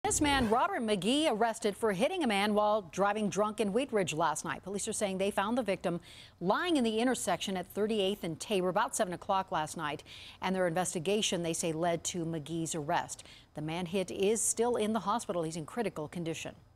This man, Robert McGee, arrested for hitting a man while driving drunk in Wheat Ridge last night. Police are saying they found the victim lying in the intersection at 38th and Tabor about 7 o'clock last night. And their investigation, they say, led to McGee's arrest. The man hit is still in the hospital. He's in critical condition.